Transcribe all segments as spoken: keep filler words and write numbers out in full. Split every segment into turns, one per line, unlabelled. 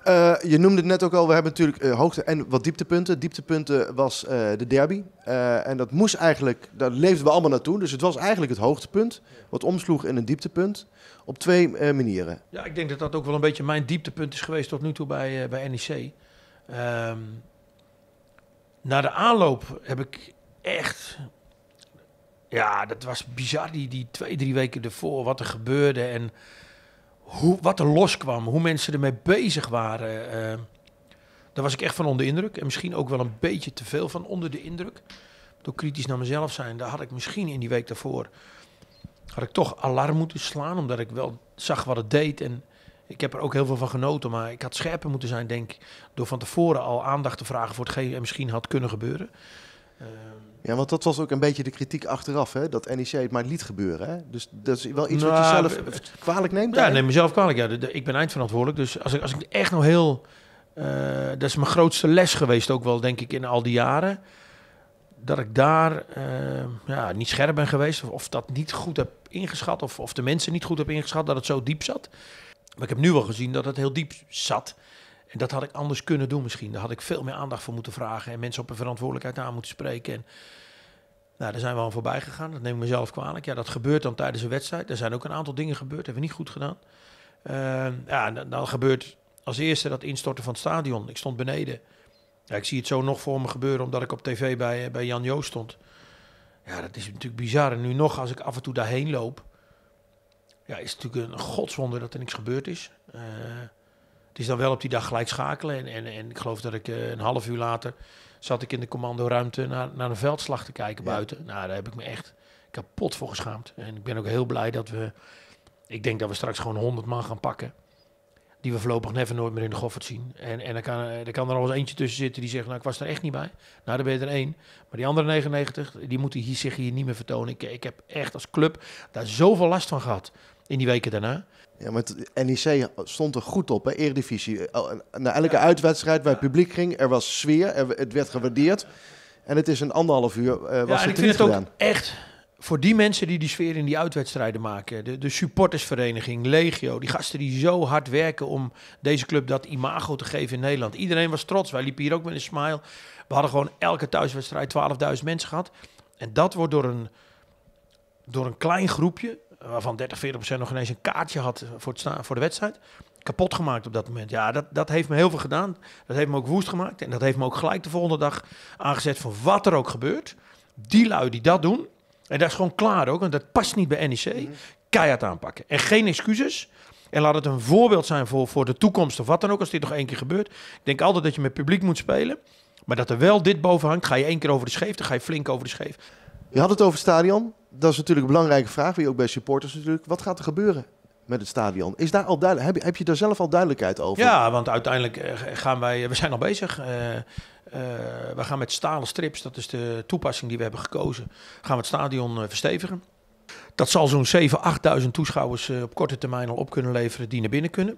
Uh, je noemde het net ook al, we hebben natuurlijk uh, hoogte- en wat dieptepunten. Dieptepunten was uh, de derby. Uh, en dat moest eigenlijk, daar leefden we allemaal naartoe. Dus het was eigenlijk het hoogtepunt, wat omsloeg in een dieptepunt. Op twee uh, manieren.
Ja, ik denk dat dat ook wel een beetje mijn dieptepunt is geweest tot nu toe bij, uh, bij N E C. Um, na de aanloop heb ik echt... Ja, dat was bizar, die, die twee, drie weken ervoor, wat er gebeurde en hoe, wat er loskwam, hoe mensen ermee bezig waren. Uh, daar was ik echt van onder de indruk. En misschien ook wel een beetje te veel van onder de indruk. Door kritisch naar mezelf zijn, daar had ik misschien in die week daarvoor... had ik toch alarm moeten slaan, omdat ik wel zag wat het deed. En ik heb er ook heel veel van genoten, maar ik had scherper moeten zijn, denk ik, door van tevoren al aandacht te vragen voor hetgeen er misschien had kunnen gebeuren. Uh,
Ja, want dat was ook een beetje de kritiek achteraf, hè? Dat N E C het maar liet gebeuren. Hè? Dus dat is wel iets nou, wat je zelf kwalijk neemt?
Ja, neem mezelf kwalijk. Ja, de, de, ik ben eindverantwoordelijk. Dus als ik, als ik echt nog heel... Uh, dat is mijn grootste les geweest ook wel, denk ik, in al die jaren. Dat ik daar uh, ja, niet scherp ben geweest. Of, of dat niet goed heb ingeschat. Of, of de mensen niet goed heb ingeschat dat het zo diep zat. Maar ik heb nu wel gezien dat het heel diep zat. En dat had ik anders kunnen doen misschien. Daar had ik veel meer aandacht voor moeten vragen. En mensen op hun verantwoordelijkheid aan moeten spreken. En nou, daar zijn we al voorbij gegaan. Dat neem ik mezelf kwalijk. Ja, dat gebeurt dan tijdens een wedstrijd. Er zijn ook een aantal dingen gebeurd. Hebben we niet goed gedaan. Uh, ja, dan, dan gebeurt als eerste dat instorten van het stadion. Ik stond beneden. Ja, ik zie het zo nog voor me gebeuren, omdat ik op tv bij, bij Jan Joost stond. Ja, dat is natuurlijk bizar. En nu nog, als ik af en toe daarheen loop... Ja, is het natuurlijk een godswonder dat er niks gebeurd is. Uh, het is dan wel op die dag gelijk schakelen. En, en, en ik geloof dat ik uh, een half uur later... zat ik in de commandoruimte naar, naar een veldslag te kijken ja. buiten. Nou, daar heb ik me echt kapot voor geschaamd. En ik ben ook heel blij dat we... Ik denk dat we straks gewoon honderd man gaan pakken... die we voorlopig never nooit meer in de Goffert zien. En, en dan kan, er kan er al eens eentje tussen zitten die zegt... nou, ik was er echt niet bij. Nou, dan ben je er één. Maar die andere negenennegentig, die moeten hier, zich hier niet meer vertonen. Ik, ik heb echt als club daar zoveel last van gehad in die weken daarna.
Ja, maar het N E C stond er goed op, hè? Eredivisie. Na elke ja. uitwedstrijd waar het publiek ging, er was sfeer, er, het werd gewaardeerd. En het is een anderhalf uur uh, was
ja, en
het
ik vind het
gedaan.
ook echt... Voor die mensen die die sfeer in die uitwedstrijden maken. De, de supportersvereniging, Legio. Die gasten die zo hard werken om deze club dat imago te geven in Nederland. Iedereen was trots. Wij liepen hier ook met een smile. We hadden gewoon elke thuiswedstrijd twaalfduizend mensen gehad. En dat wordt door een, door een klein groepje, waarvan dertig, veertig procent nog ineens een kaartje had voor, het sta- voor de wedstrijd, kapot gemaakt op dat moment. Ja, dat, dat heeft me heel veel gedaan. Dat heeft me ook woest gemaakt. En dat heeft me ook gelijk de volgende dag aangezet van wat er ook gebeurt. Die lui die dat doen... En dat is gewoon klaar ook, want dat past niet bij N E C. Mm-hmm. Keihard aanpakken. En geen excuses. En laat het een voorbeeld zijn voor, voor de toekomst of wat dan ook, als dit nog één keer gebeurt. Ik denk altijd dat je met publiek moet spelen. Maar dat er wel dit boven hangt, ga je één keer over de scheef, dan ga je flink over de scheef.
Je had het over het stadion. Dat is natuurlijk een belangrijke vraag, wie ook bij supporters natuurlijk. Wat gaat er gebeuren met het stadion? Is daar al duidelijk, heb, je, heb je daar zelf al duidelijkheid over?
Ja, want uiteindelijk uh, gaan wij, we zijn al bezig. Uh, Uh, we gaan met stalen strips, dat is de toepassing die we hebben gekozen, gaan we het stadion uh, verstevigen. Dat zal zo'n zevenduizend, achtduizend toeschouwers uh, op korte termijn al op kunnen leveren die naar binnen kunnen.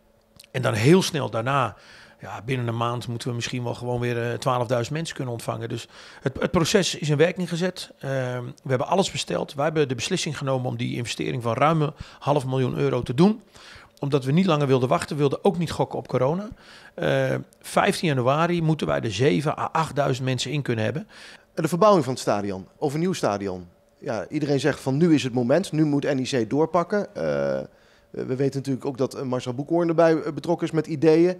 En dan heel snel daarna, ja, binnen een maand moeten we misschien wel gewoon weer uh, twaalfduizend mensen kunnen ontvangen. Dus het, het proces is in werking gezet. Uh, we hebben alles besteld. Wij hebben de beslissing genomen om die investering van ruim half miljoen euro te doen. Omdat we niet langer wilden wachten, wilden ook niet gokken op corona. Uh, vijftien januari moeten wij er zevenduizend à achtduizend mensen in kunnen hebben.
De verbouwing van het stadion, of een nieuw stadion. Ja, iedereen zegt van nu is het moment, nu moet N E C doorpakken. Uh, we weten natuurlijk ook dat Marcel Boekhoorn erbij betrokken is met ideeën.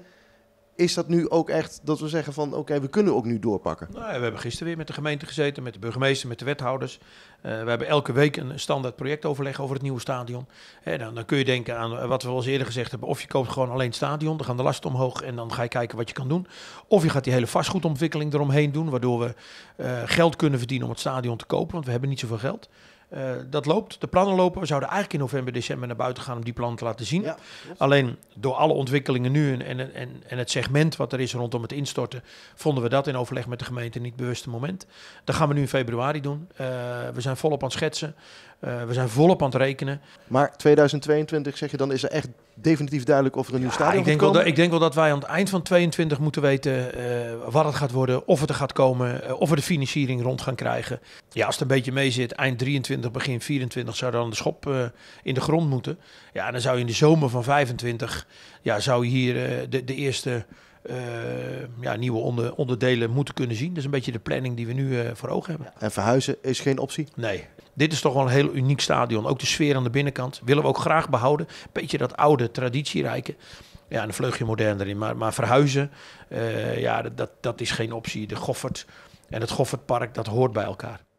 Is dat nu ook echt dat we zeggen van oké, okay, we kunnen ook nu doorpakken?
Nou ja, we hebben gisteren weer met de gemeente gezeten, met de burgemeester, met de wethouders. Uh, we hebben elke week een standaard projectoverleg over het nieuwe stadion. En dan, dan kun je denken aan wat we al eens eerder gezegd hebben. Of je koopt gewoon alleen het stadion, dan gaan de lasten omhoog en dan ga je kijken wat je kan doen. Of je gaat die hele vastgoedontwikkeling eromheen doen, waardoor we uh, geld kunnen verdienen om het stadion te kopen, want we hebben niet zoveel geld. Uh, dat loopt, de plannen lopen. We zouden eigenlijk in november, december naar buiten gaan om die plannen te laten zien. Ja, alleen door alle ontwikkelingen nu en, en, en, en het segment wat er is rondom het instorten, vonden we dat in overleg met de gemeente niet het bewuste moment. Dat gaan we nu in februari doen. Uh, we zijn volop aan het schetsen. Uh, we zijn volop aan het rekenen.
Maar tweeduizend tweeëntwintig zeg je, dan is er echt definitief duidelijk of er een nieuw
ja,
stadion
ik denk
gaat komen?
Wel dat, ik denk wel dat wij aan het eind van tweeëntwintig moeten weten uh, wat het gaat worden, of het er gaat komen, uh, of we de financiering rond gaan krijgen. Ja, als het een beetje mee zit, eind drieëntwintig, begin vierentwintig zou dan de schop uh, in de grond moeten. Ja, dan zou je in de zomer van vijfentwintig, ja, zou je hier uh, de, de eerste uh, ja, nieuwe onder, onderdelen moeten kunnen zien. Dat is een beetje de planning die we nu uh, voor ogen hebben.
En verhuizen is geen optie?
Nee. Dit is toch wel een heel uniek stadion. Ook de sfeer aan de binnenkant willen we ook graag behouden. Beetje dat oude, traditierijke. Ja, een vleugje modern erin. Maar, maar verhuizen, uh, ja, dat, dat is geen optie. De Goffert en het Goffertpark, dat hoort bij elkaar.